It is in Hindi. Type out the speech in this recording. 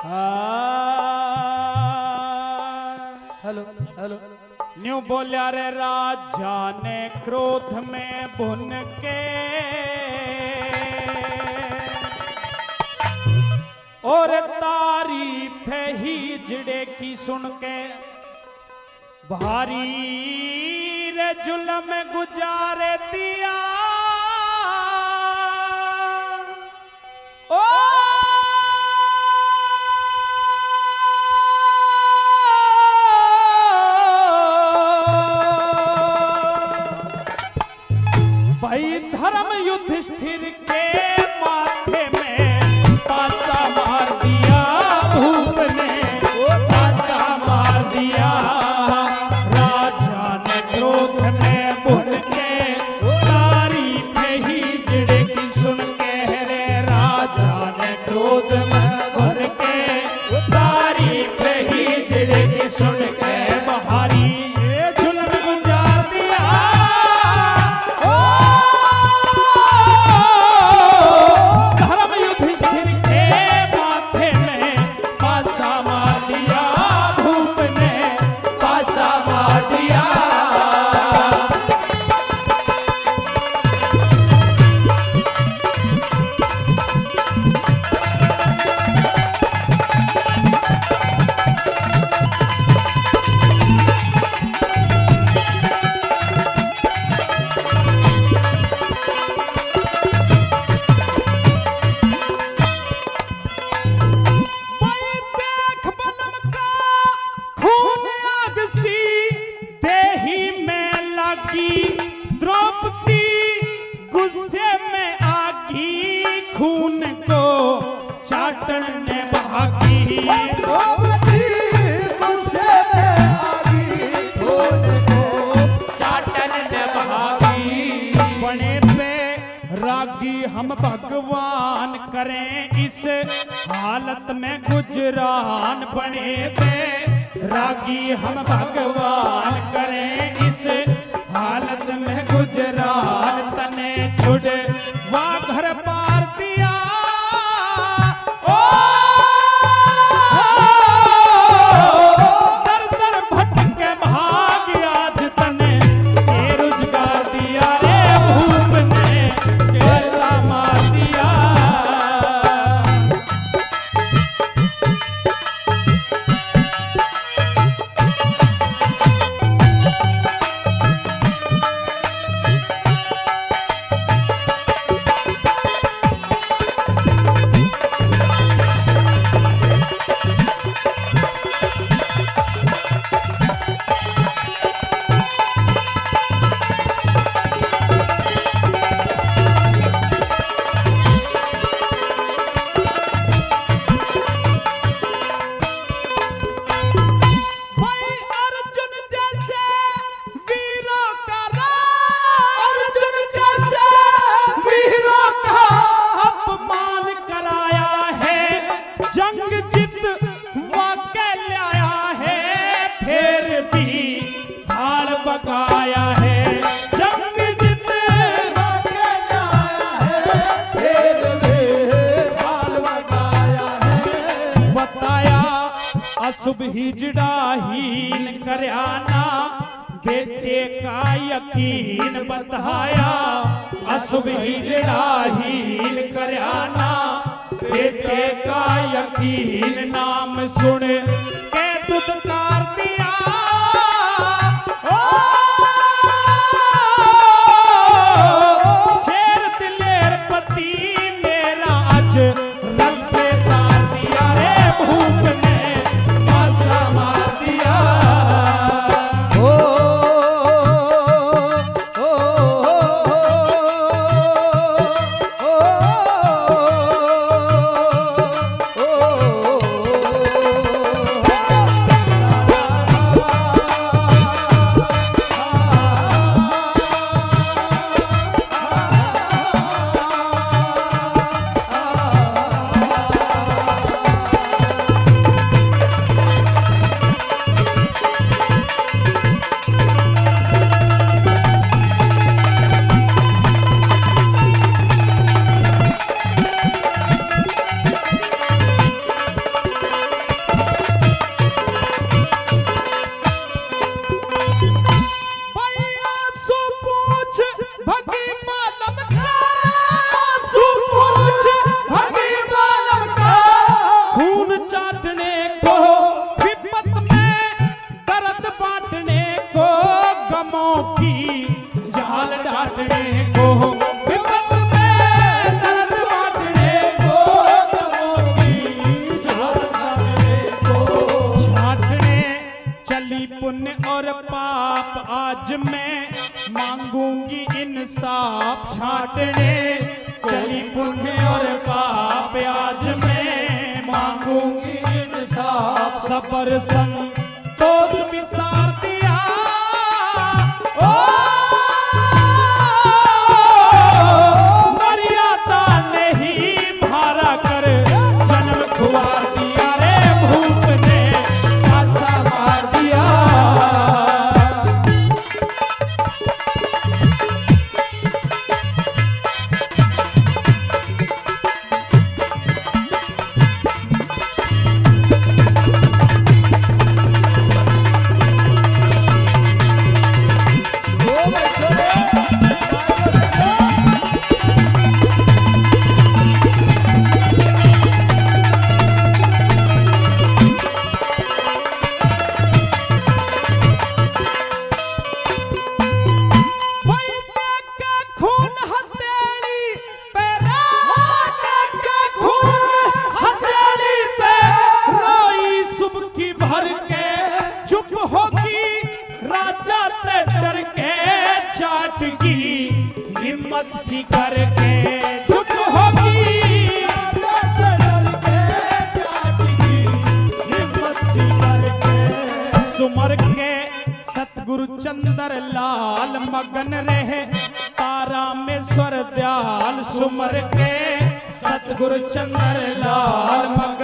Hello hello. न्यू बोलिया रे राजा ने क्रोध में भुन के और तारीफ ही जड़े की सुन के भारी रे जुल्म गुजारे दिया ओ भाई धर्म युधिष्ठिर के माथे में पासा मार दिया भूप ने पासा मार दिया राजा ने क्रोध में भुन के तारीफ ही जड़े की सुन के रे राजा ने क्रोध में भुन के तारीफ ही जड़े की सुन के बहारी जुल्म गुजार दिया धर्म युधिष्ठिर के माथे में पासा मार दिया भूप ने पासा मार दिया वही देख बलम का खून आग सी देही में लगी द्रौपदी गुस्से में आगी खून को चाटन ने भागी द्रौपदी गुस्से में आगी खून को चाटन ने भागी बने पे रागी हम भगवान करें इस हालत में गुजरान बने पे रागी हम भगवान करें इस हालत में गुजरान तने छुड़ वा घर पार दिया ओ दर दर भटके भाग आज तने ये रोजगार दिया रे भूप ने कैसा मार दिया भाई अर्जुन जैसे वीरों का अर्जुन जैसे वीरों का अपमान कराया है जंग जित वाके लाया है फिर भी थाल बकाया है जंग जित वाके लाया है फिर भी थाल बकाया है बताया अशुभ ही जड़ाहीन करयाना बेटे का यकीन बताया अशुभ ही जड़ाहीन करयाना बेटे का यकीन नाम सुन के दुदकार दिया ओ शेर दिलेर पति मेरा अज रंग से तार दिया रे भूप ने पासा मार दिया ओ ओ ओ आज मैं मांगूंगी इंसाफ छाटने चली पुण्य और पाप आज मैं मांगूंगी इंसाफ सबर संतोष विसार दिया ओ मर्यादा नहीं भारा कर जन्म खुआर दिया रे भूप ने आशा मार दिया हिम्मत सी करके चुप होगी हिम्मत सी करके सुमर के सतगुरु चंद्र लाल मगन रहे तारा में स्वर दयाल सुमर के सतगुरु चंद्र लाल मगन